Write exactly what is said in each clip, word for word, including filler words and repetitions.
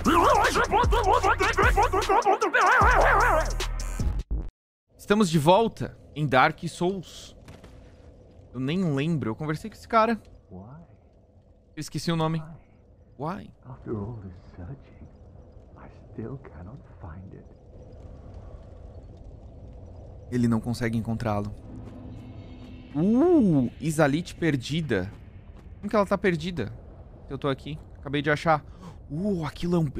Estamos de volta em Dark Souls. Eu nem lembro. Eu conversei com esse cara. Eu esqueci o nome. Why? After all this searching, I still cannot find it. Ele não consegue encontrá-lo. Uh, Izalith perdida. Como que ela tá perdida? Eu tô aqui. Acabei de achar. Uh, aquilo é um...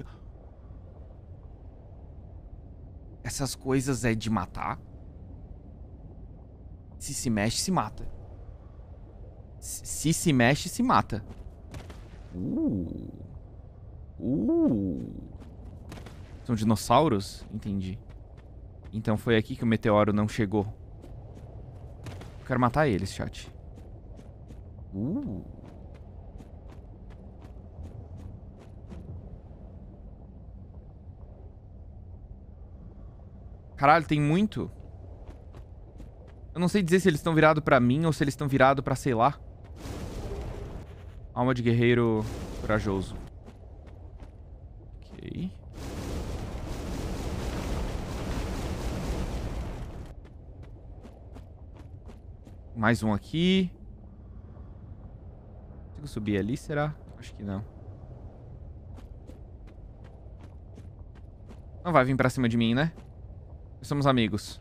Essas coisas é de matar. Se se mexe, se mata. Se se mexe, se mata. Uh. Uh. São dinossauros? Entendi. Então foi aqui que o meteoro não chegou. Eu quero matar eles, chat. Uh. Caralho, tem muito. Eu não sei dizer se eles estão virados pra mim ou se eles estão virados pra, sei lá. Alma de guerreiro corajoso. Ok. Mais um aqui. Consigo subir ali, será? Acho que não. Não vai vir pra cima de mim, né? Nós somos amigos.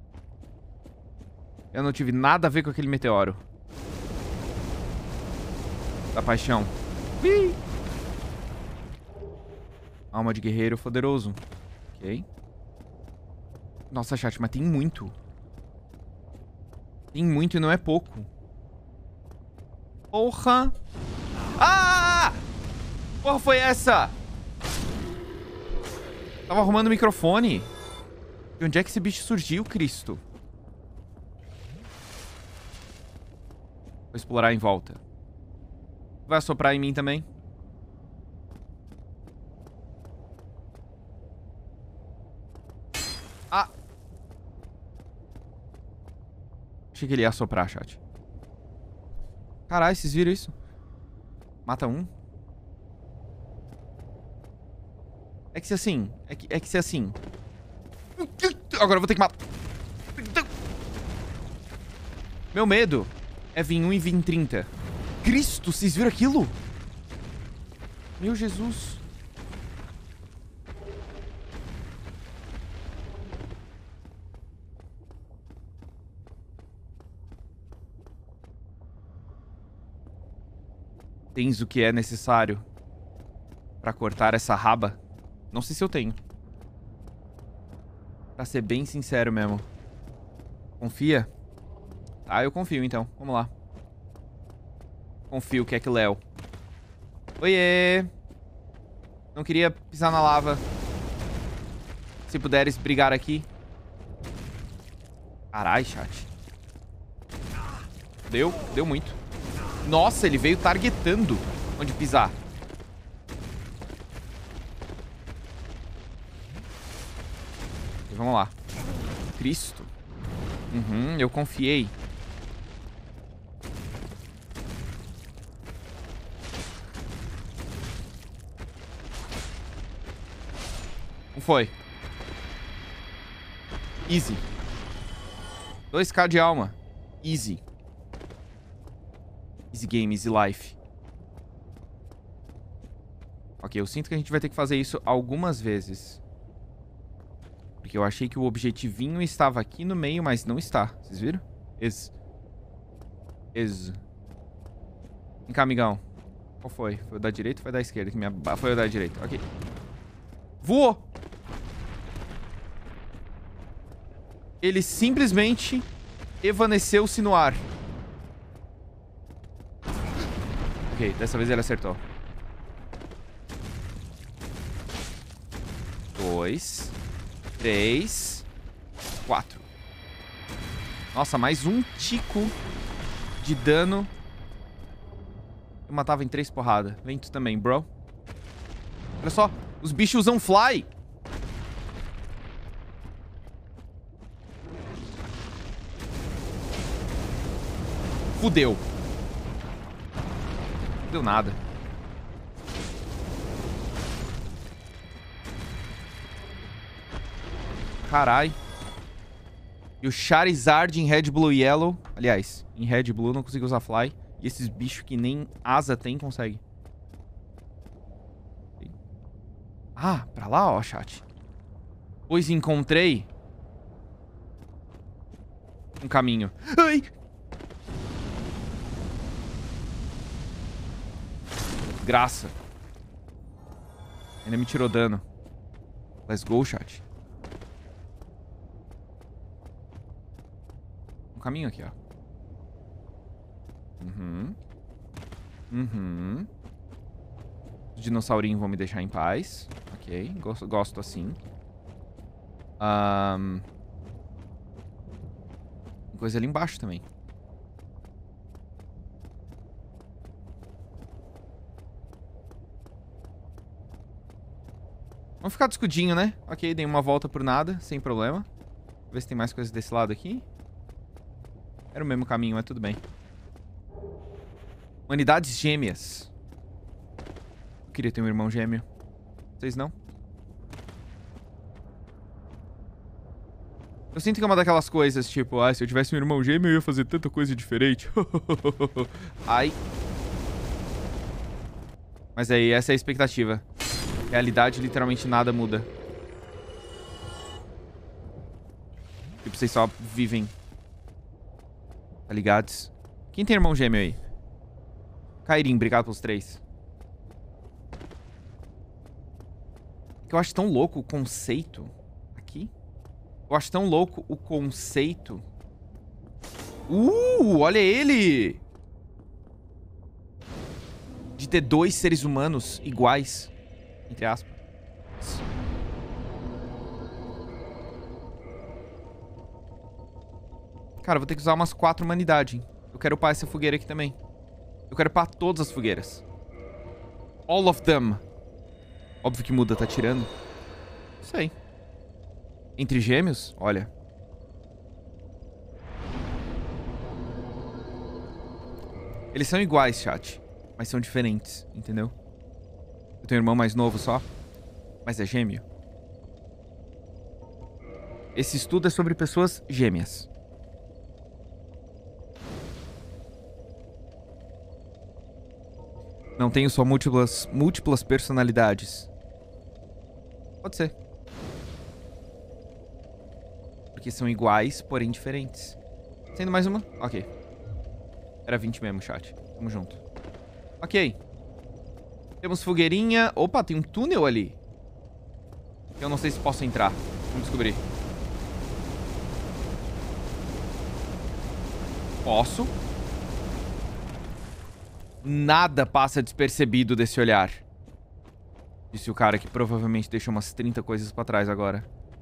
Eu não tive nada a ver com aquele meteoro. Da paixão. Ih! Alma de guerreiro poderoso. Ok. Nossa, chat, mas tem muito. Tem muito e não é pouco. Porra! Ah! Porra foi essa? Tava arrumando o microfone. De onde é que esse bicho surgiu, Cristo? Vou explorar em volta. Vai assoprar em mim também? Ah! Achei que ele ia assoprar, chat. Caralho, vocês viram isso? Mata um. É que se assim... É que, é que se assim... Agora eu vou ter que matar... Meu medo é vir um e vir trinta. Cristo, vocês viram aquilo? Meu Jesus. Tens o que é necessário pra cortar essa raba? Não sei se eu tenho. Pra ser bem sincero mesmo. Confia? Tá, eu confio então. Vamos lá. Confio, que é que Léo. Oiê! Não queria pisar na lava. Se puderes brigar aqui. Carai, chat. Deu, deu muito. Nossa, ele veio targetando onde pisar. E vamos lá. Cristo. Uhum, eu confiei. Não foi. Easy. dois K de alma. Easy. Easy game, easy life. Ok, eu sinto que a gente vai ter que fazer isso algumas vezes. Porque eu achei que o objetivinho estava aqui no meio, mas não está. Vocês viram? Ex. Ex. Vem cá, amigão. Qual foi? Foi o da direita ou foi o da esquerda? Que minha... Foi o da direita. Ok. Voou! Ele simplesmente evaneceu-se no ar. Ok, dessa vez ele acertou. Dois. Três. Quatro. Nossa, mais um tico de dano. Eu matava em três porradas. Vem tu também, bro. Olha só, os bichos usam fly. Fudeu. Não deu nada. Carai. E o Charizard em Red, Blue e Yellow. Aliás, em Red e Blue não consigo usar Fly. E esses bichos que nem asa tem, consegue. Ah, pra lá, ó, chat. Pois encontrei um caminho. Ai! Graça. Ainda me tirou dano. Let's go, chat. Um caminho aqui, ó. Uhum. Uhum. Os dinossaurinhos vão me deixar em paz. Ok, gosto, gosto assim. Um... Tem coisa ali embaixo também. Vamos ficar de escudinho, né? Ok, dei uma volta por nada, sem problema. Ver se tem mais coisas desse lado aqui. Era o mesmo caminho, mas tudo bem. Humanidades gêmeas. Eu queria ter um irmão gêmeo. Vocês não? Eu sinto que é uma daquelas coisas, tipo... Ah, se eu tivesse um irmão gêmeo, eu ia fazer tanta coisa diferente. Ai. Mas aí, essa é a expectativa. Realidade, literalmente nada muda. Tipo, vocês só vivem. Tá ligados? Quem tem irmão gêmeo aí? Kairin, obrigado pelos três. Que eu acho tão louco o conceito. Aqui? Eu acho tão louco o conceito. Uh, olha ele! De ter dois seres humanos iguais. Entre aspas. Cara, eu vou ter que usar umas quatro humanidades, hein? Eu quero upar essa fogueira aqui também. Eu quero upar todas as fogueiras. All of them. Óbvio que muda, tá tirando. Isso aí. Entre gêmeos, olha. Eles são iguais, chat. Mas são diferentes, entendeu? Eu tenho um irmão mais novo só. Mas é gêmeo. Esse estudo é sobre pessoas gêmeas. Não tenho só múltiplas, múltiplas personalidades. Pode ser. Porque são iguais, porém diferentes. Sendo mais uma? Ok. Era vinte mesmo, chat. Tamo junto. Ok. Temos fogueirinha. Opa, tem um túnel ali. Eu não sei se posso entrar. Vamos descobrir. Posso. Nada passa despercebido desse olhar. Disse o cara que provavelmente deixou umas trinta coisas pra trás agora.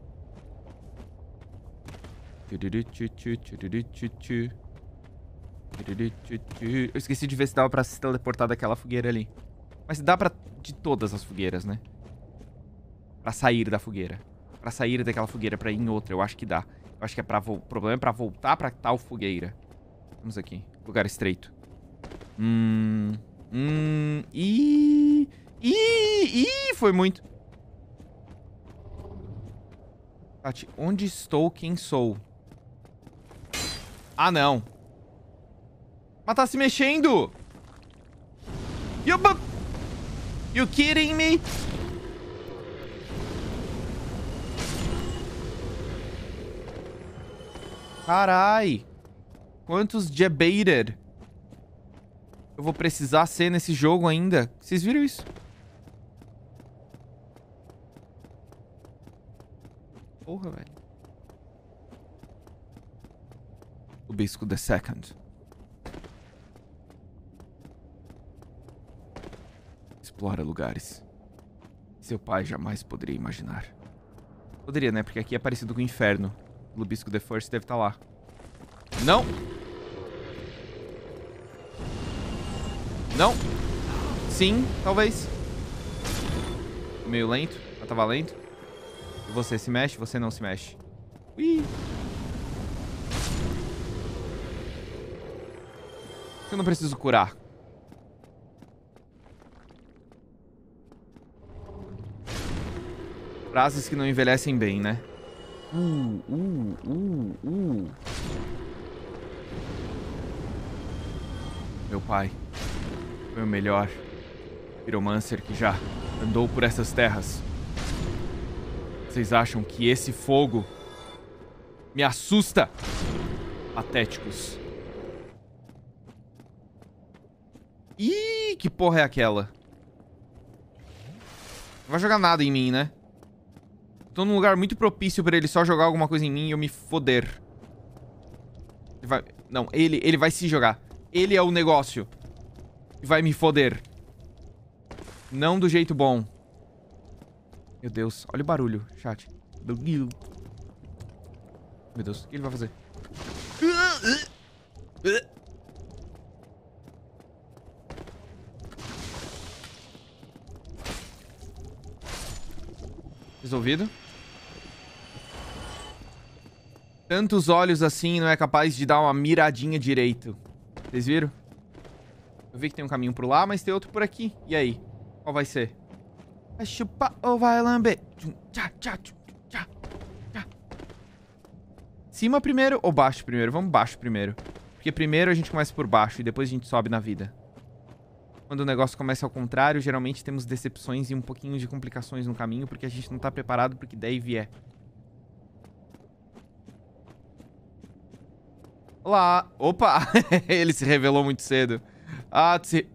Eu esqueci de ver se dava pra se teleportar daquela fogueira ali. Mas dá pra... de todas as fogueiras, né? Pra sair da fogueira. Pra sair daquela fogueira pra ir em outra. Eu acho que dá. Eu acho que é pra... O problema é pra voltar pra tal fogueira. Vamos aqui. Lugar estreito. Hum... Hum... Ih... Ih... Ih... Foi muito... Tati, onde estou? Quem sou? Ah, não. Mas tá se mexendo. You, you kidding me? Carai. Quantos debated eu vou precisar ser nesse jogo ainda? Vocês viram isso? Porra, velho. O Bisco the Second. Explora lugares. Seu pai jamais poderia imaginar. Poderia, né? Porque aqui é parecido com o inferno. O Lubisco the First deve estar lá. Não! Não! Sim, talvez. Meio lento, mas tava lento. E você se mexe, você não se mexe. Ui! Eu não preciso curar. Frases que não envelhecem bem, né? Uh, uh, uh, uh. Meu pai foi o melhor Pyromancer que já andou por essas terras. Vocês acham que esse fogo me assusta? Patéticos. Ih, que porra é aquela? Não vai jogar nada em mim, né? Tô num lugar muito propício pra ele só jogar alguma coisa em mim e eu me foder. Ele vai... Não, ele, ele vai se jogar. Ele é o negócio. E vai me foder. Não do jeito bom. Meu Deus, olha o barulho, chat. Meu Deus, o que ele vai fazer? Resolvido. Tantos olhos assim não é capaz de dar uma miradinha direito. Vocês viram? Eu vi que tem um caminho por lá, mas tem outro por aqui. E aí? Qual vai ser? Vai chupar ou vai lamber? Cima primeiro ou baixo primeiro? Vamos baixo primeiro. Porque primeiro a gente começa por baixo e depois a gente sobe na vida. Quando o negócio começa ao contrário, geralmente temos decepções e um pouquinho de complicações no caminho, porque a gente não tá preparado pro que der e vier. Olá! Opa! Ele se revelou muito cedo. Ah, se...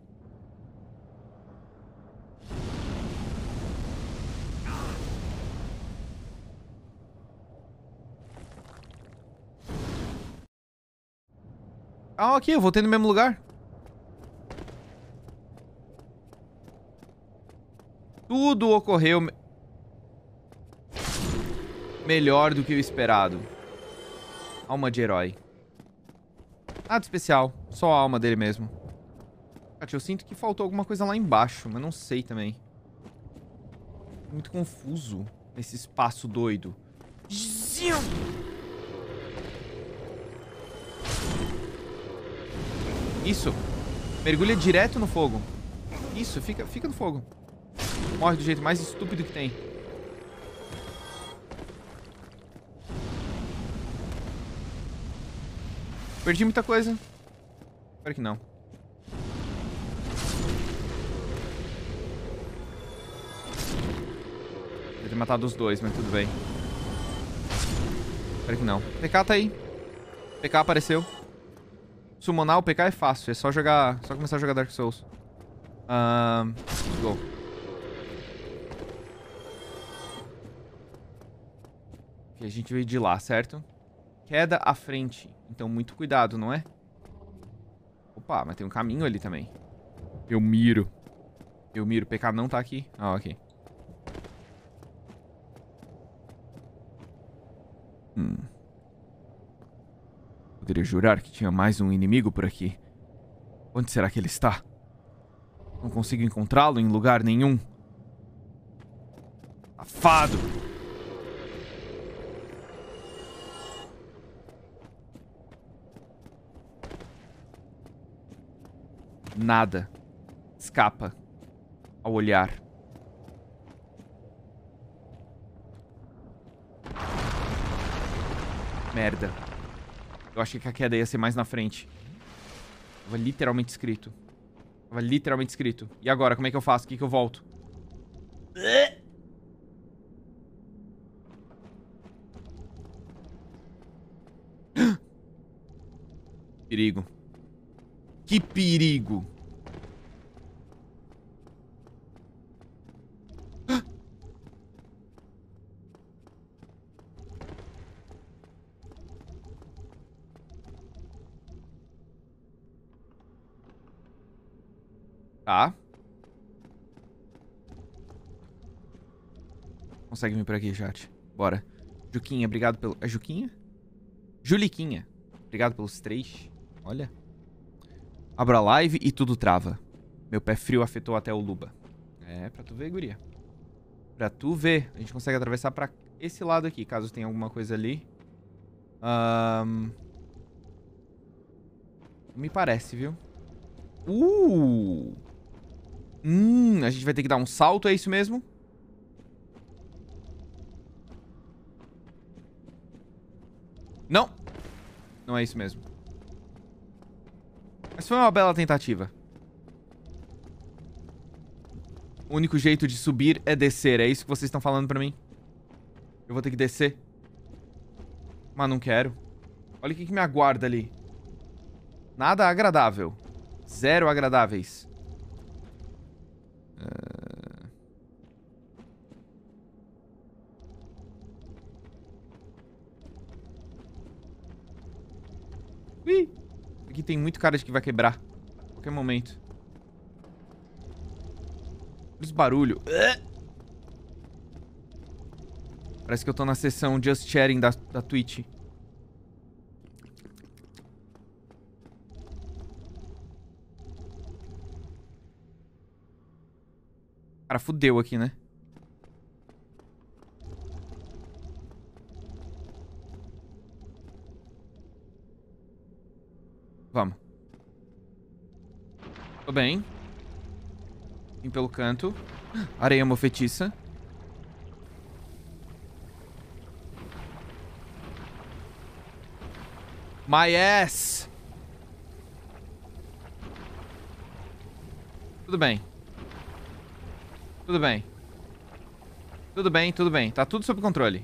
Ah, ok, eu voltei no mesmo lugar. Tudo ocorreu me... melhor do que o esperado. Alma de herói. Nada especial. Só a alma dele mesmo. Eu sinto que faltou alguma coisa lá embaixo, mas não sei também. Muito confuso esse espaço doido. Isso. Mergulha direto no fogo. Isso, fica, fica no fogo. Morre do jeito mais estúpido que tem. Perdi muita coisa. Espero que não. Deve ter matado os dois, mas tudo bem. Espero que não. P K tá aí. P K apareceu. Summonar o P K é fácil. É só jogar... Só começar a jogar Dark Souls. Ahn... Um, go. Ok, a gente veio de lá, certo? Queda à frente. Então, muito cuidado, não é? Opa, mas tem um caminho ali também. Eu miro. Eu miro. O P K não tá aqui. Ah, ok. Hum. Poderia jurar que tinha mais um inimigo por aqui. Onde será que ele está? Não consigo encontrá-lo em lugar nenhum. Safado! Nada escapa ao olhar. Merda. Eu achei que a queda ia ser mais na frente. Tava literalmente escrito. Tava literalmente escrito. E agora, como é que eu faço? O que que eu volto? Perigo. Que perigo. Tá. Consegue vir por aqui, chat. Bora. Juquinha, obrigado pelo... É Juquinha? Juliquinha. Obrigado pelos três. Olha. Abro a live e tudo trava. Meu pé frio afetou até o Luba. É, pra tu ver, guria. Pra tu ver. A gente consegue atravessar pra esse lado aqui, caso tenha alguma coisa ali. Um... Me parece, viu? Uh! Hum, a gente vai ter que dar um salto, é isso mesmo? Não. Não é isso mesmo. Mas foi uma bela tentativa. O único jeito de subir é descer. É isso que vocês estão falando pra mim? Eu vou ter que descer. Mas não quero. Olha o que, que me aguarda ali. Nada agradável. Zero agradáveis. Uh... Ui! Aqui tem muito cara de que vai quebrar. A qualquer momento. Olha os barulhos. Uh! Parece que eu tô na sessão Just Sharing da, da Twitch. Cara, fudeu aqui, né? Vamos. Tô bem. Vim pelo canto. Areia mofetiça. My ass! Tudo bem. Tudo bem. Tudo bem, tudo bem. Tá tudo sob controle.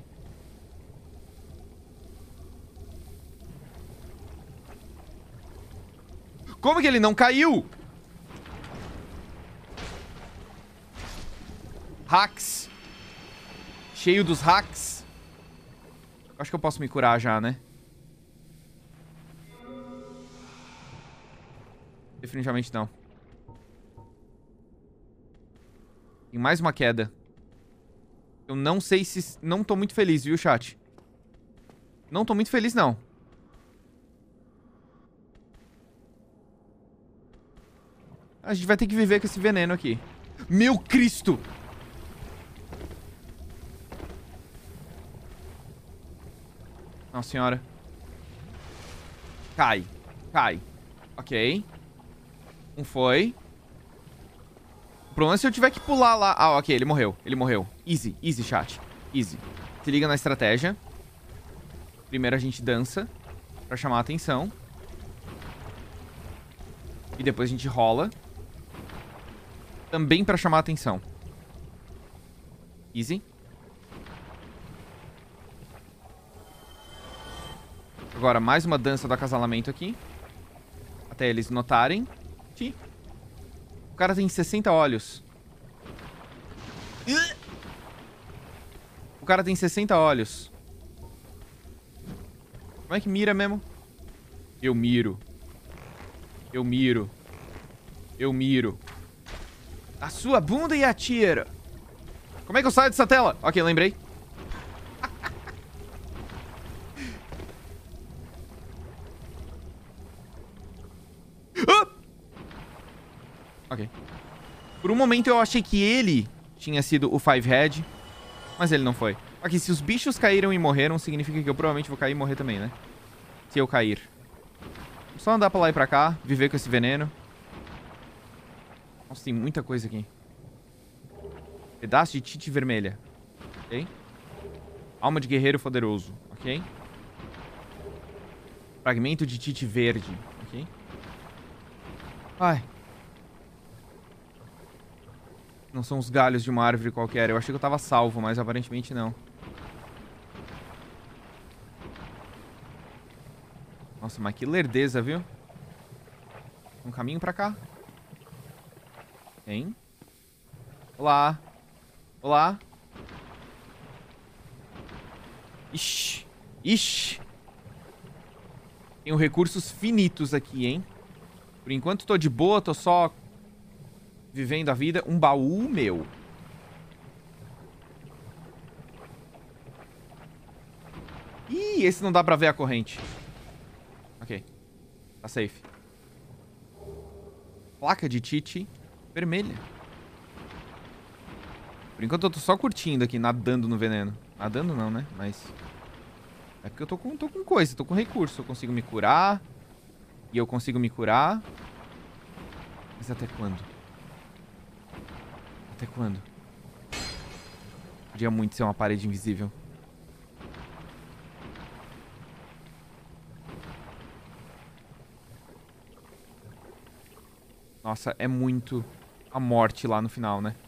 Como que ele não caiu? Hacks. Cheio dos hacks. Acho que eu posso me curar já, né? Definitivamente não. Tem mais uma queda. Eu não sei se... Não tô muito feliz, viu, chat? Não tô muito feliz, não. A gente vai ter que viver com esse veneno aqui. Meu Cristo! Nossa senhora. Cai. Cai. Ok. Um foi. O problema é se eu tiver que pular lá. Ah, ok. Ele morreu. Ele morreu. Easy. Easy, chat. Easy. Se liga na estratégia. Primeiro a gente dança pra chamar a atenção. E depois a gente rola. Também pra chamar a atenção. Easy. Agora, mais uma dança do acasalamento aqui. Até eles notarem. O cara tem sessenta olhos. O cara tem sessenta olhos. Como é que mira mesmo? Eu miro. Eu miro. Eu miro. A sua bunda e atira. Como é que eu saio dessa tela? Ok, lembrei. Ok. Por um momento eu achei que ele tinha sido o Five Head, mas ele não foi. Aqui, se os bichos caíram e morreram, significa que eu provavelmente vou cair e morrer também, né? Se eu cair. Só andar pra lá e pra cá, viver com esse veneno. Nossa, tem muita coisa aqui. Pedaço de tite vermelha. Ok. Alma de guerreiro poderoso. Ok. Fragmento de tite verde. Ok. Ai. Não são os galhos de uma árvore qualquer. Eu achei que eu tava salvo, mas aparentemente não. Nossa, mas que lerdeza, viu? Um caminho pra cá. Tem. Olá. Olá. Ixi. Ixi. Tenho recursos finitos aqui, hein? Por enquanto tô de boa, tô só... vivendo a vida. Um baú meu. Ih, esse não dá pra ver a corrente. Ok. Tá safe. Placa de tite vermelha. Por enquanto eu tô só curtindo aqui, nadando no veneno. Nadando não, né? Mas... é porque eu tô com, tô com coisa, tô com recurso. Eu consigo me curar. E eu consigo me curar. Mas até quando? Até quando? Podia muito ser uma parede invisível. Nossa, é muito a morte lá no final, né?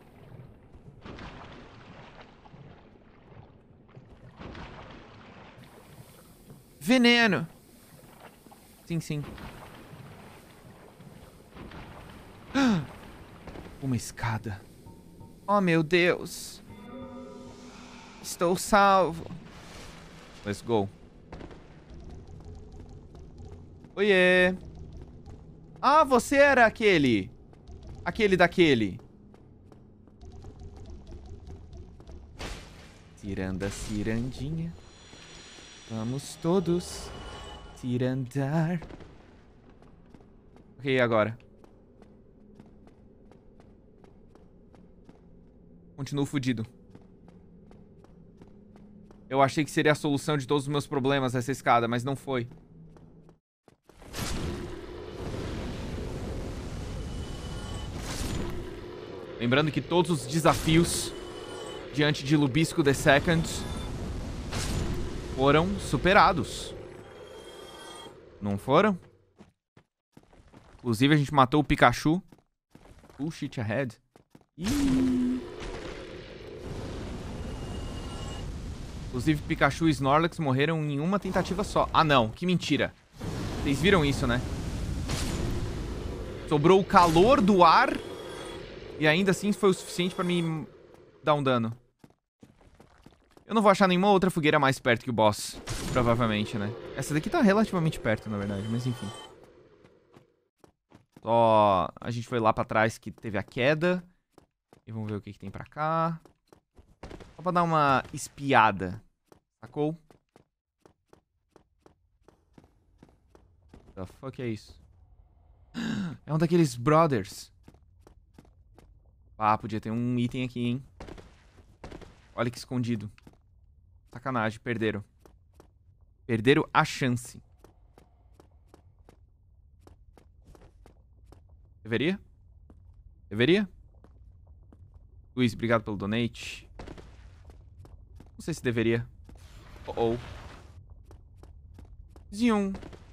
Veneno! Sim, sim. Uma escada. Oh, meu Deus. Estou salvo. Let's go. Oiê. Ah, você era aquele. Aquele daquele. Ciranda, cirandinha. Vamos todos cirandar. Ok, agora. Continuo fudido. Eu achei que seria a solução de todos os meus problemas essa escada, mas não foi. Lembrando que todos os desafios diante de Lubisco the Second foram superados. Não foram? Inclusive, a gente matou o Pikachu. Full shit ahead. Ih. Inclusive, Pikachu e Snorlax morreram em uma tentativa só. Ah, não. Que mentira. Vocês viram isso, né? Sobrou o calor do ar e ainda assim foi o suficiente pra me dar um dano. Eu não vou achar nenhuma outra fogueira mais perto que o boss. Provavelmente, né? Essa daqui tá relativamente perto, na verdade. Mas enfim. Só a gente foi lá pra trás que teve a queda. E vamos ver o que, que tem pra cá. Só pra dar uma espiada. Sacou? The fuck é isso? É um daqueles brothers. Ah, podia ter um item aqui, hein? Olha que escondido. Sacanagem, perderam. Perderam a chance. Deveria? Deveria? Luiz, obrigado pelo donate. Não sei se deveria. Oh, oh. Zium.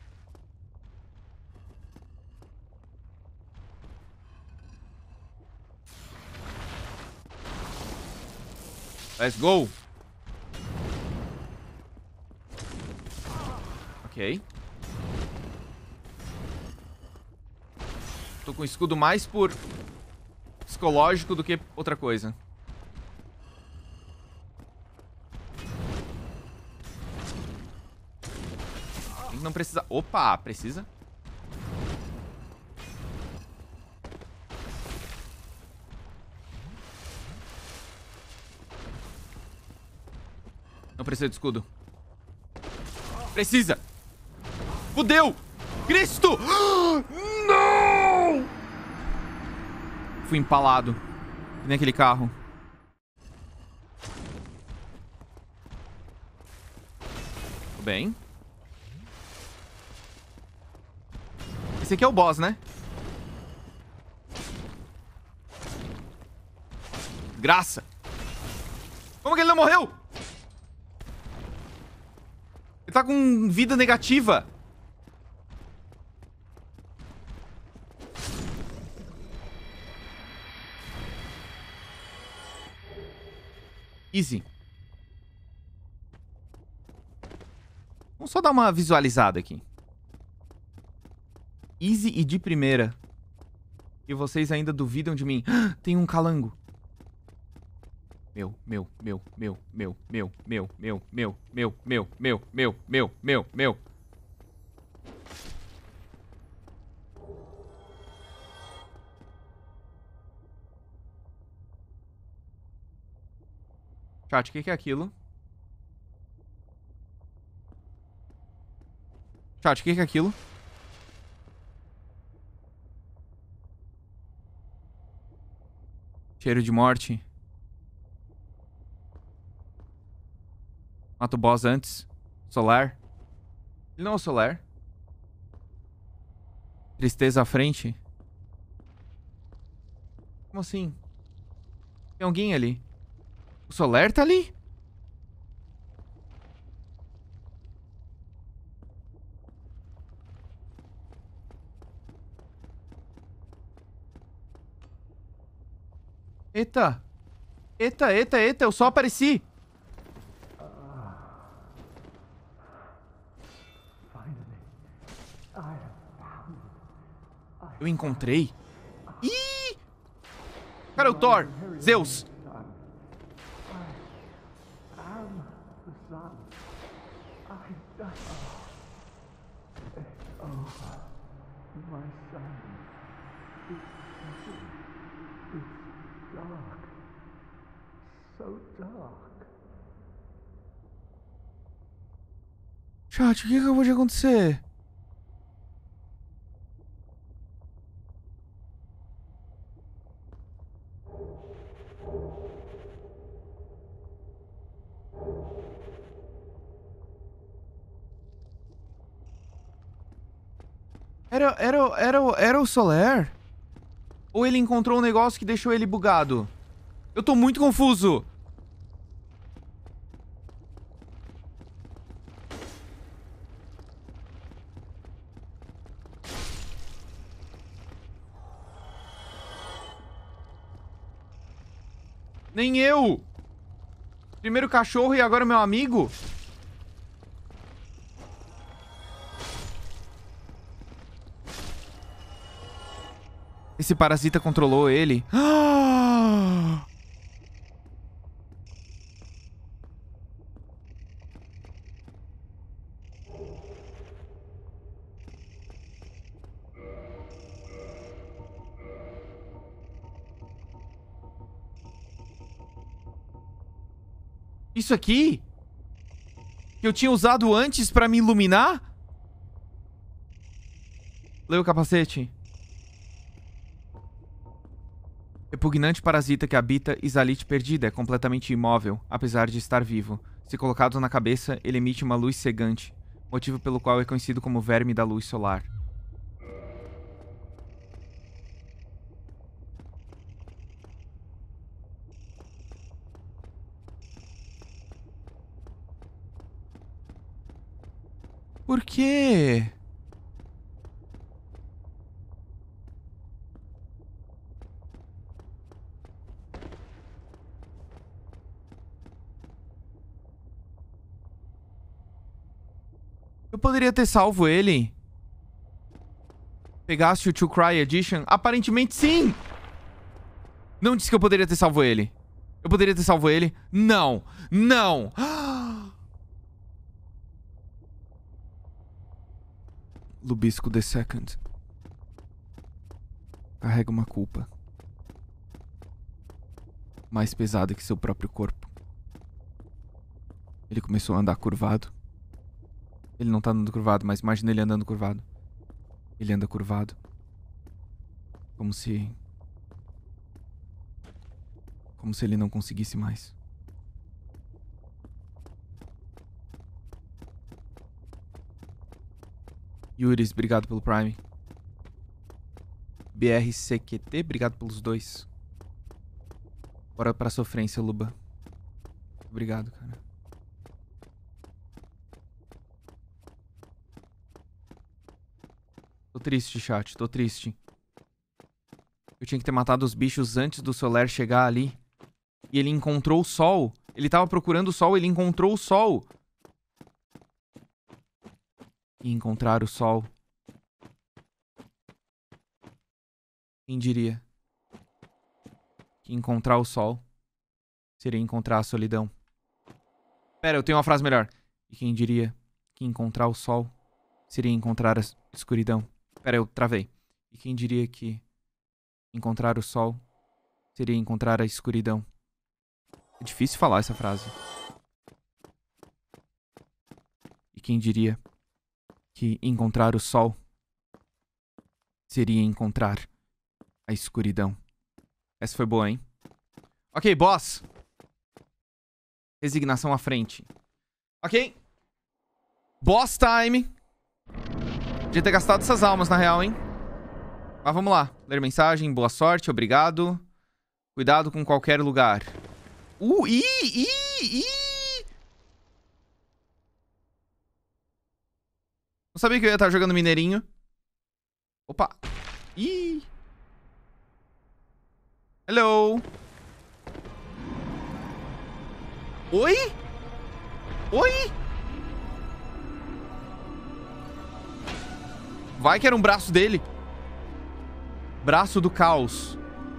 Let's go. Ok. Tô com o escudo mais por psicológico do que outra coisa. Não precisa... Opa, precisa? Não precisa de escudo. Precisa! Fudeu! Cristo! Não! Fui empalado. Que nem aquele carro. Tudo bem. Esse aqui é o boss, né? Graça! Como que ele não morreu? Ele tá com vida negativa. Easy. Vamos só dar uma visualizada aqui. Easy e de primeira. E vocês ainda duvidam de mim. Tem um calango. Meu, meu, meu, meu, meu, meu, meu, meu, meu, meu, meu, meu, meu, meu, meu, meu. Chat, o que, que é aquilo? Chat, o que, que é aquilo? Cheiro de morte. Mata o boss antes. Solar. Ele não é o Solar. Tristeza à frente. Como assim? Tem alguém ali. O Solar tá ali? Eita. Eita, eita, eita. Eu só apareci. Eu encontrei. Ih! Cara, o Thor. Zeus. Chat, o que acabou de acontecer? Era, era, era, era o Soler? Ou ele encontrou um negócio que deixou ele bugado? Eu tô muito confuso. Nem eu. Primeiro o cachorro e agora o meu amigo? Esse parasita controlou ele. Ah! Isso aqui? Que eu tinha usado antes pra me iluminar? Leu o capacete. Repugnante parasita que habita Izalith perdida. É completamente imóvel, apesar de estar vivo. Se colocado na cabeça, ele emite uma luz cegante. Motivo pelo qual é conhecido como verme da luz solar. Por quê? Eu poderia ter salvo ele. Pegasse o To Cry Edition? Aparentemente sim! Não disse que eu poderia ter salvo ele. Eu poderia ter salvo ele? Não! Não! Lubisco the Second. Carrega uma culpa mais pesada que seu próprio corpo. Ele começou a andar curvado. Ele não tá andando curvado, mas imagina ele andando curvado. Ele anda curvado. Como se... Como se ele não conseguisse mais. Yuris, obrigado pelo Prime. B R C Q T, obrigado pelos dois. Bora pra sofrência, Luba. Obrigado, cara. Tô triste, chat. Tô triste. Eu tinha que ter matado os bichos antes do Soler chegar ali. E ele encontrou o sol. Ele tava procurando o sol, ele encontrou o sol. E encontrar o sol. Quem diria que encontrar o sol seria encontrar a solidão? Pera, eu tenho uma frase melhor. E quem diria que encontrar o sol seria encontrar a escuridão? Pera, eu travei. E quem diria que encontrar o sol seria encontrar a escuridão? É difícil falar essa frase. E quem diria que encontrar o sol seria encontrar a escuridão? Essa foi boa, hein? Ok, boss. Resignação à frente. Ok. Boss time. Podia ter gastado essas almas, na real, hein? Mas vamos lá. Ler mensagem. Boa sorte. Obrigado. Cuidado com qualquer lugar. Uh, ih, ih, ih. Não sabia que eu ia estar jogando mineirinho. Opa. Ih. Hello. Oi? Oi? Vai que era um braço dele. Braço do caos.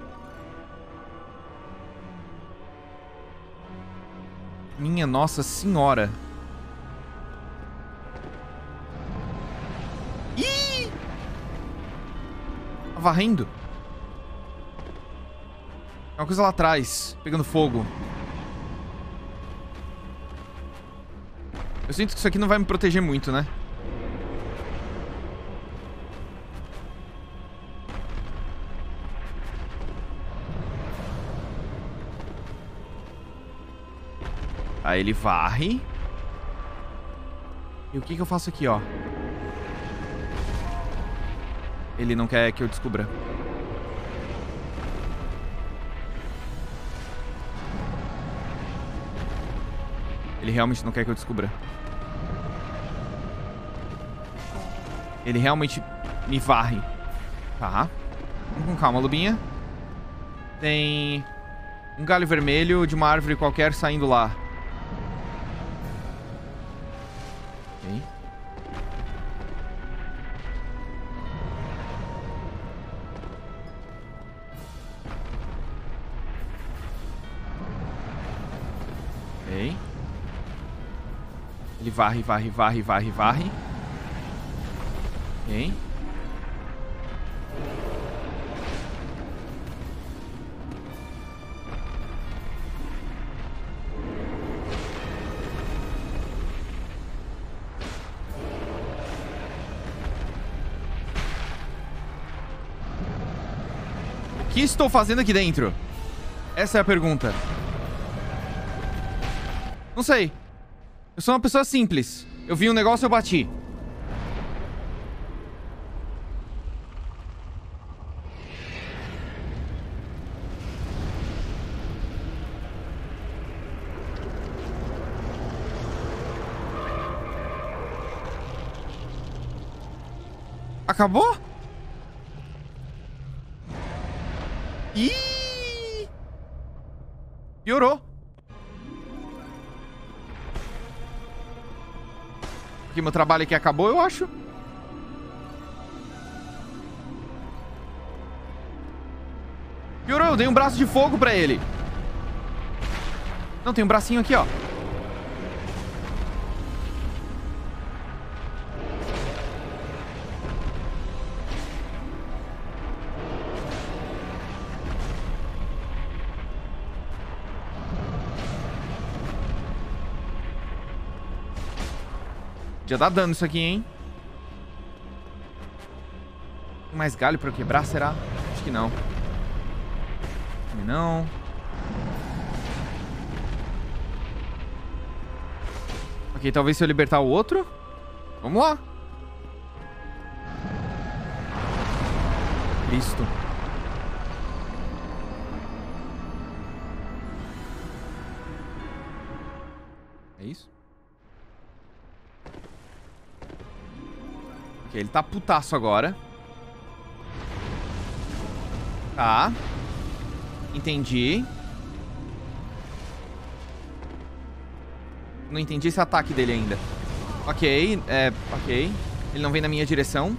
Minha Nossa Senhora. Ih! Tá varrendo. Tem uma coisa lá atrás, pegando fogo. Eu sinto que isso aqui não vai me proteger muito, né? Aí ele varre. E o que que eu faço aqui, ó? Ele não quer que eu descubra. Ele realmente não quer que eu descubra. Ele realmente me varre. Tá. Vamos com calma, Lubinha. Tem um galho vermelho de uma árvore qualquer saindo lá. Ok. Ok. Ele varre, varre, varre, varre, varre. Ok. O que estou fazendo aqui dentro? Essa é a pergunta. Não sei. Eu sou uma pessoa simples. Eu vi um negócio e eu bati. Acabou? Ih! Piorou. Porque meu trabalho aqui acabou, eu acho. Piorou, eu dei um braço de fogo pra ele. Não, tem um bracinho aqui, ó. Já dá dano isso aqui, hein? Tem mais galho pra eu quebrar, será? Acho que não. Não. Ok, talvez se eu libertar o outro. Vamos lá. Cristo. É isso? Ok, ele tá putaço agora. Tá. Entendi. Não entendi esse ataque dele ainda. Ok, é... Ok. Ele não vem na minha direção.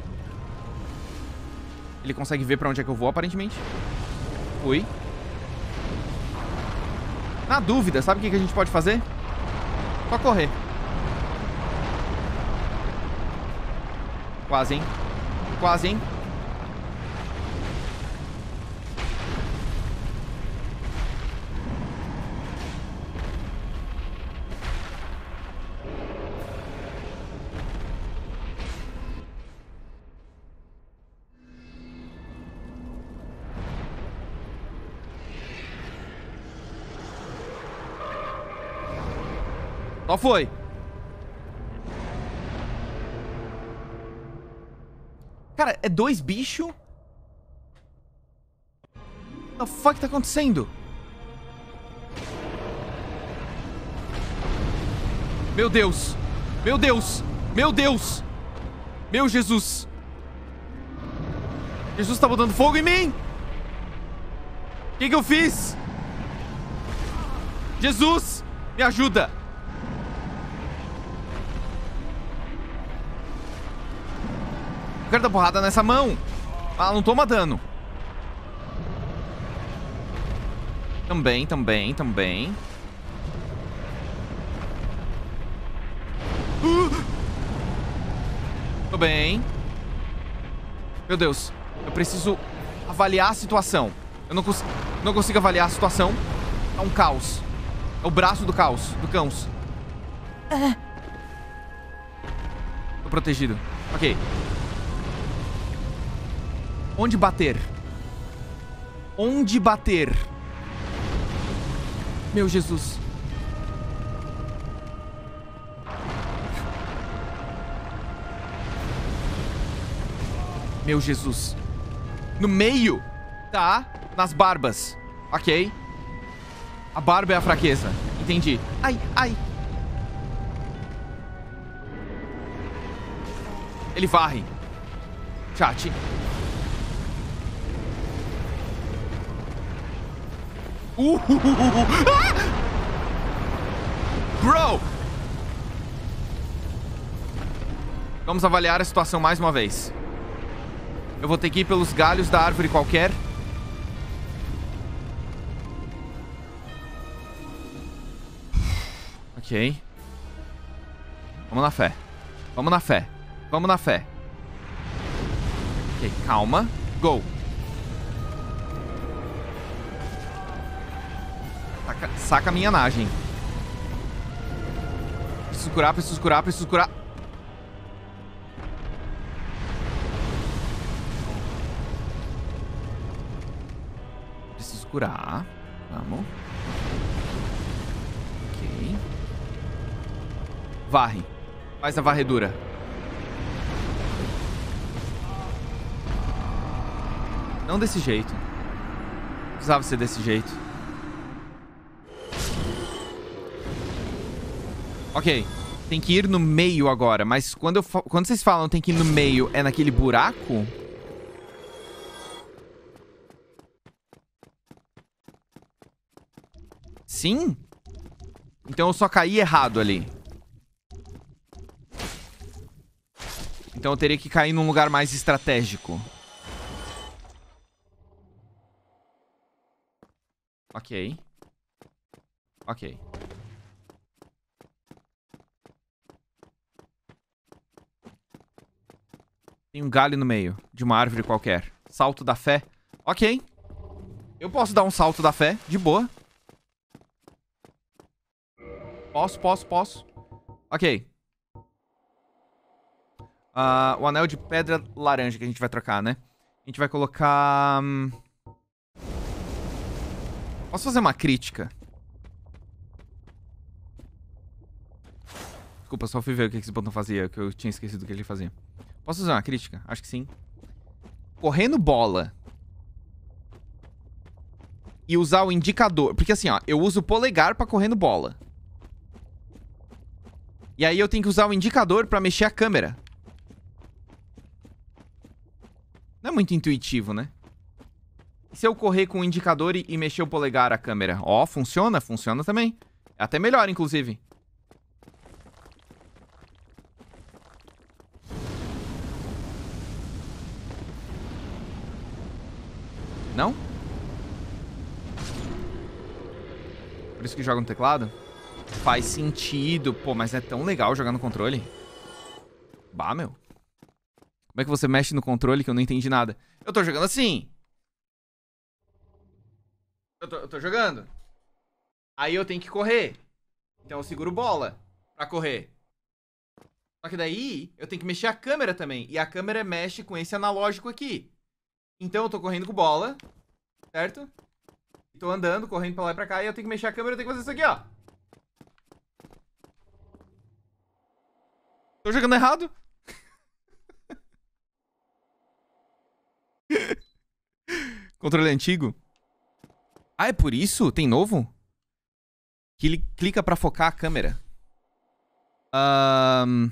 Ele consegue ver pra onde é que eu vou, aparentemente. Fui. Na dúvida, sabe o que que a gente pode fazer? Só correr. Quase, hein? Quase, hein? Só foi. Cara, é dois bichos? What the fuck tá acontecendo? Meu Deus. Meu Deus. Meu Deus. Meu Jesus. Jesus tá botando fogo em mim. O que que eu fiz? Jesus. Me ajuda! Eu quero dar porrada nessa mão. Ah, não toma dano. Também, também, também. Uh! Tô bem. Meu Deus. Eu preciso avaliar a situação. Eu não, cons não consigo avaliar a situação. É um caos. É o braço do caos. Do caos. É. Tô protegido. Ok. Onde bater? Onde bater? Meu Jesus. Meu Jesus. No meio. Tá. Nas barbas. Ok. A barba é a fraqueza. Entendi. Ai, ai. Ele varre. Chat. Uh, uh, uh, uh. Ah! Bro! Vamos avaliar a situação mais uma vez. Eu vou ter que ir pelos galhos da árvore qualquer. Ok. Vamos na fé. Vamos na fé. Vamos na fé. Ok, calma. Go. Saca, saca a minha nagem. Preciso curar, preciso curar, preciso curar. Preciso curar. Vamos. Ok. Varre. Faz a varredura. Não desse jeito. Precisava ser desse jeito. Ok. Tem que ir no meio agora. Mas quando, eu fa quando vocês falam tem que ir no meio, é naquele buraco? Sim? Então eu só caí errado ali. Então eu teria que cair num lugar mais estratégico. Ok. Ok. Tem um galho no meio de uma árvore qualquer. Salto da fé. Ok. Eu posso dar um salto da fé, de boa. Posso, posso, posso. Ok. Uh, o anel de pedra laranja que a gente vai trocar, né? A gente vai colocar... Hum... Posso fazer uma crítica? Desculpa, só fui ver o que esse botão fazia, que eu tinha esquecido o que ele fazia. Posso fazer uma crítica? Acho que sim. Correndo bola. E usar o indicador. Porque assim, ó, eu uso o polegar pra correndo bola. E aí eu tenho que usar o indicador pra mexer a câmera. Não é muito intuitivo, né? E se eu correr com o indicador e, e mexer o polegar a câmera? Ó, funciona? Funciona também. É até melhor, inclusive. Não? Por isso que joga no teclado? Faz sentido. Pô, mas é tão legal jogar no controle. Bah, meu. Como é que você mexe no controle que eu não entendi nada? Eu tô jogando assim. Eu tô, eu tô jogando. Aí eu tenho que correr. Então eu seguro bola pra correr. Só que daí eu tenho que mexer a câmera também. E a câmera mexe com esse analógico aqui. Então eu tô correndo com bola. Certo? Tô andando, correndo pra lá e pra cá. E eu tenho que mexer a câmera, eu tenho que fazer isso aqui, ó. Tô jogando errado? Controle antigo? Ah, é por isso? Tem novo? Que ele clica pra focar a câmera. Um...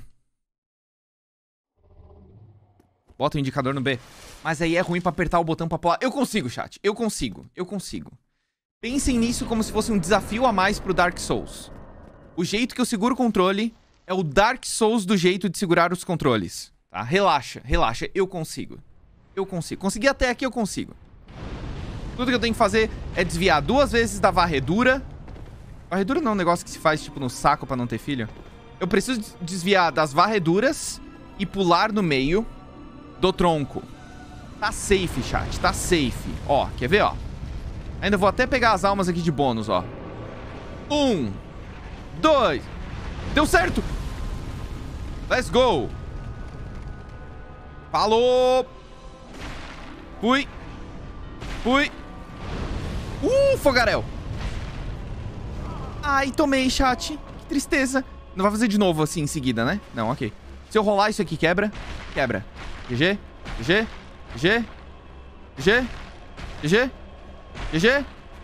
Bota o indicador no B. Mas aí é ruim pra apertar o botão pra pular. Eu consigo, chat. Eu consigo. Eu consigo. Pensem nisso como se fosse um desafio a mais pro Dark Souls. O jeito que eu seguro o controle é o Dark Souls do jeito de segurar os controles. Tá? Relaxa, relaxa. Eu consigo. Eu consigo. Consegui até aqui, eu consigo. Tudo que eu tenho que fazer é desviar duas vezes da varredura. Varredura não é um negócio que se faz, tipo, no saco pra não ter filho. Eu preciso desviar das varreduras e pular no meio do tronco. Tá safe, chat. Tá safe. Ó, quer ver, ó? Ainda vou até pegar as almas aqui de bônus, ó. Um. Dois. Deu certo. Let's go. Falou. Fui. Fui. Uh, fogaréu. Ai, tomei, chat. Que tristeza. Não vai fazer de novo assim em seguida, né? Não, ok. Se eu rolar isso aqui, quebra. Quebra. G G. G G. G G. G G. G G.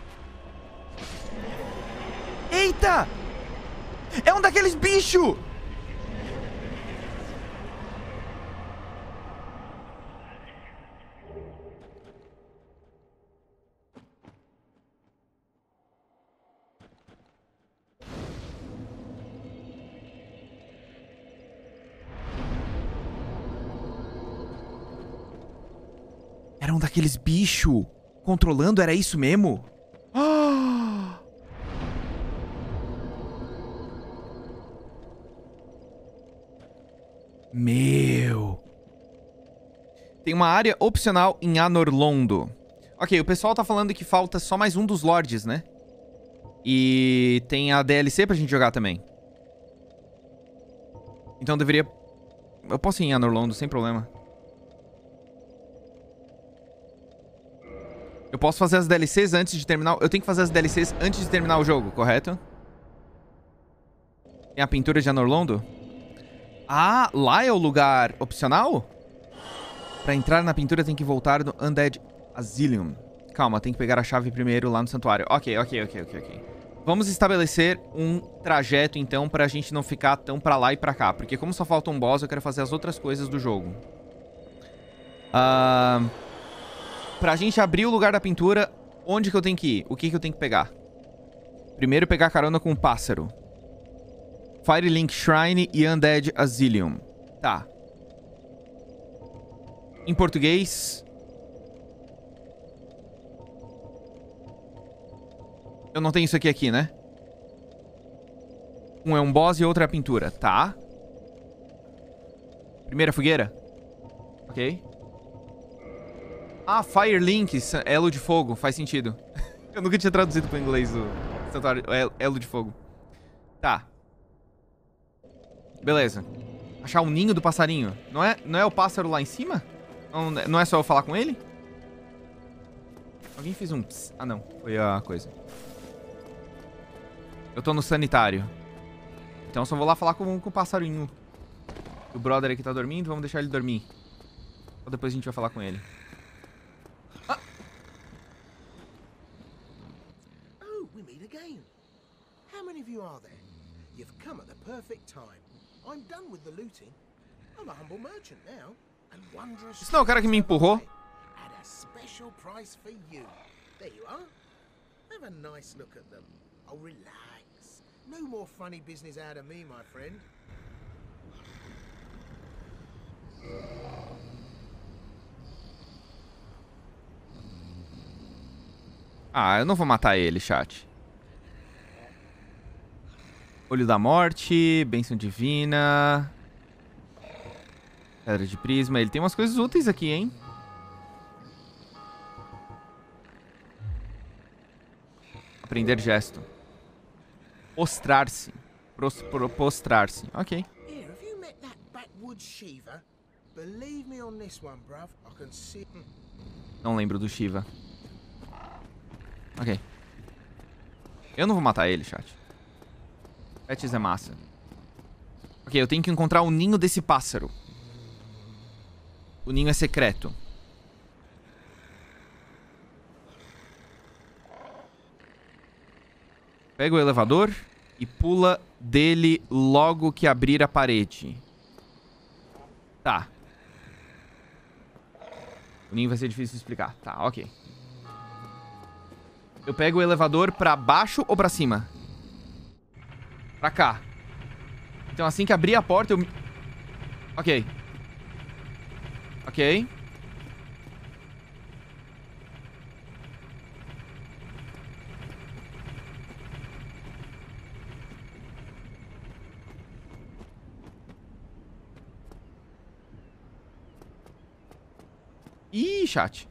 Eita! É um daqueles bichos! Era um daqueles bichos controlando, era isso mesmo? Ah! Meu. Tem uma área opcional em Anor Londo. Ok, o pessoal tá falando que falta só mais um dos Lords, né? E tem a D L C pra gente jogar também. Então deveria... Eu posso ir em Anor Londo sem problema. Eu posso fazer as D L Cs antes de terminar... Eu tenho que fazer as D L Cs antes de terminar o jogo, correto? Tem a pintura de Anor Londo? Ah, lá é o lugar opcional? Pra entrar na pintura tem que voltar no Undead Asylum. Calma, tem que pegar a chave primeiro lá no santuário. Ok, ok, ok, ok, ok. Vamos estabelecer um trajeto, então, pra gente não ficar tão pra lá e pra cá. Porque como só falta um boss, eu quero fazer as outras coisas do jogo. Ahn... Uh... Pra gente abrir o lugar da pintura, onde que eu tenho que ir? O que que eu tenho que pegar? Primeiro pegar carona com um pássaro. Firelink Shrine e Undead Asylum. Tá. Em português... Eu não tenho isso aqui aqui, né? Um é um boss e outro é a pintura. Tá. Primeira fogueira. Ok. Ah, Firelink, elo de fogo, faz sentido. Eu nunca tinha traduzido para o inglês o santuário, elo de fogo. Tá. Beleza. Achar o ninho do passarinho. Não é, não é o pássaro lá em cima? Não, não é só eu falar com ele? Alguém fez um pss. Ah, não. Foi a coisa. Eu tô no sanitário. Então só vou lá falar com, com o passarinho. O brother aqui tá dormindo, vamos deixar ele dormir. Ou depois a gente vai falar com ele. Ah. Oh, we meet again. How many of you are there? You've come at the perfect time. I'm done with the looting. I'm a humble merchant now, and wondrous. Isso não é o cara que me empurrou? At a special price for you. There you are. Have a nice look at them. Oh, relax. No more funny business out of me, my friend. Ah, eu não vou matar ele, chat. Olho da morte, bênção divina, pedra de prisma. Ele tem umas coisas úteis aqui, hein? Aprender gesto. Postrar-se. Postrar-se. Ok. Here, have you met that backwoods Shiva? Believe me on this one, bruv. I can see. Não lembro do Shiva. Ok. Eu não vou matar ele, chat. Pets é massa. Ok, eu tenho que encontrar o ninho desse pássaro. O ninho é secreto. Pega o elevador e pula dele logo que abrir a parede. Tá. O ninho vai ser difícil de explicar. Tá, ok. Eu pego o elevador pra baixo ou pra cima? Pra cá. Então assim que abrir a porta, eu... Ok. Ok. Ih, chat.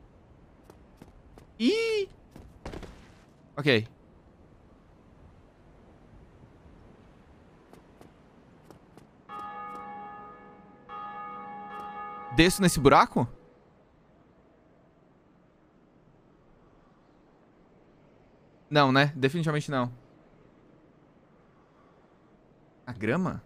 Ih. Ok. Desço nesse buraco? Não, né? Definitivamente não. A grama?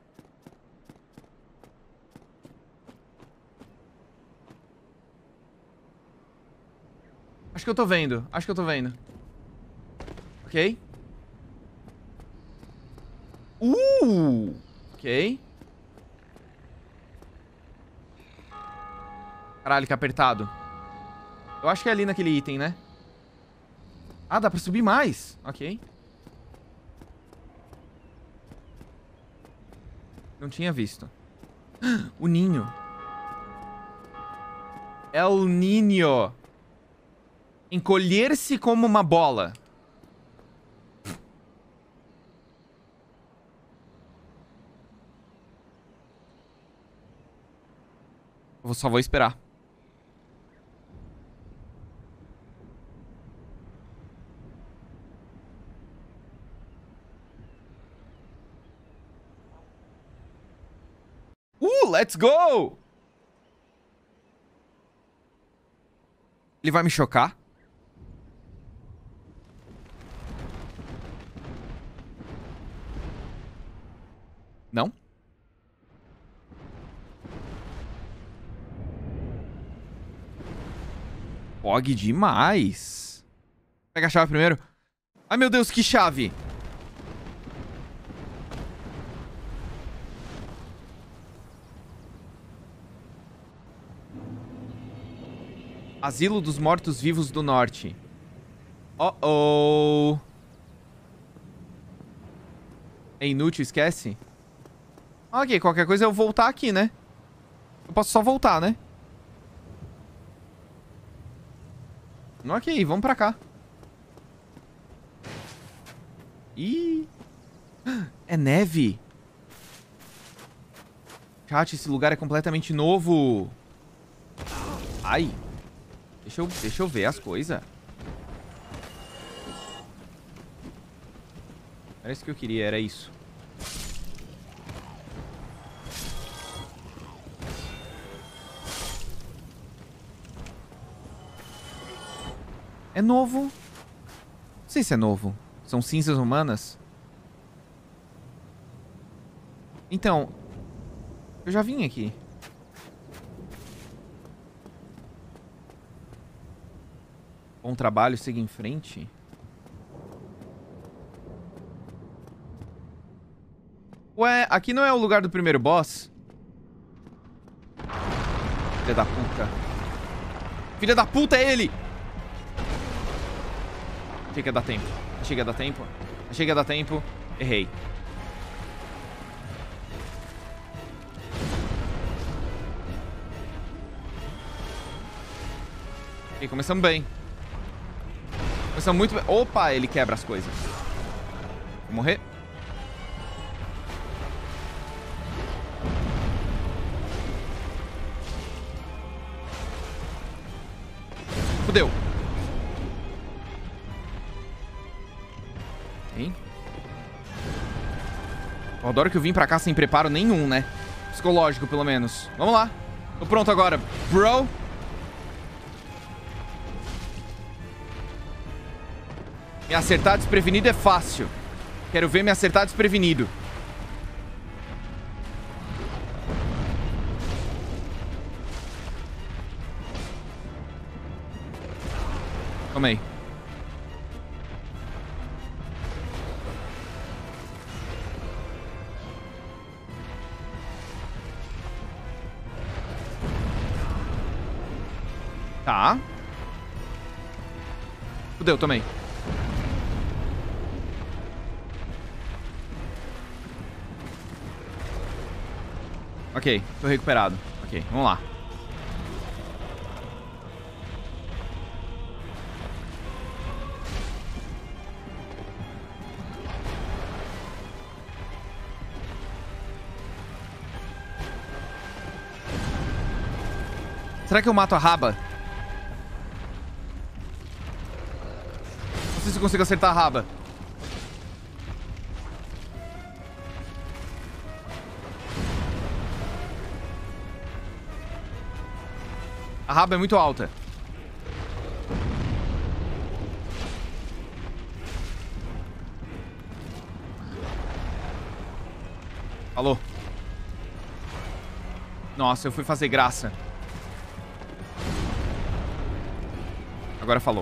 Acho que eu tô vendo. Acho que eu tô vendo. Ok. Uh! Ok. Caralho, que apertado. Eu acho que é ali naquele item, né? Ah, dá pra subir mais. Ok. Não tinha visto. O ninho. É o ninho. Encolher-se como uma bola. Eu só vou esperar. Uh, let's go! Ele vai me chocar? Não? Fog demais. Pega a chave primeiro. Ai, meu Deus, que chave! Asilo dos Mortos-Vivos do Norte. Oh, oh. É inútil, esquece. Ok, qualquer coisa eu voltar aqui, né? Eu posso só voltar, né? Ok, vamos pra cá. Ih. É neve. Chat, esse lugar é completamente novo. Ai. Deixa eu, deixa eu ver as coisas. Era isso que eu queria, era isso. É novo. Não sei se é novo. São cinzas humanas. Então, eu já vim aqui. Bom trabalho, siga em frente. Ué, aqui não é o lugar do primeiro boss? Filha da puta. Filha da puta é ele! Achei que ia dar tempo. Achei que ia dar tempo. Achei que ia dar tempo. Errei. E começamos bem. Começamos muito bem. Opa, ele quebra as coisas. Vou morrer. Fudeu. Ok. Eu adoro que eu vim pra cá sem preparo nenhum, né? Psicológico, pelo menos. Vamos lá. Tô pronto agora, bro. Me acertar desprevenido é fácil. Quero ver me acertar desprevenido. Tomei. Tá. Fudeu, tomei. Ok, tô recuperado. Ok, vamos lá. Será que eu mato a raba? Não sei se eu consigo acertar a raba. A raba é muito alta. Falou. Nossa, eu fui fazer graça. Agora falou.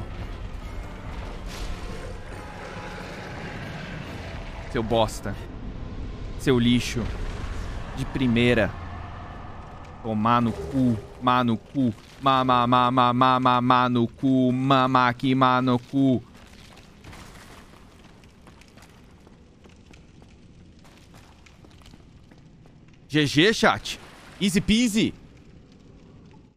Seu bosta. Seu lixo. De primeira. Tomar no cu. Má no cu. Má, má, má, má, má, má, má no cu. Má, má, aqui, má no cu. G G, chat. Easy peasy.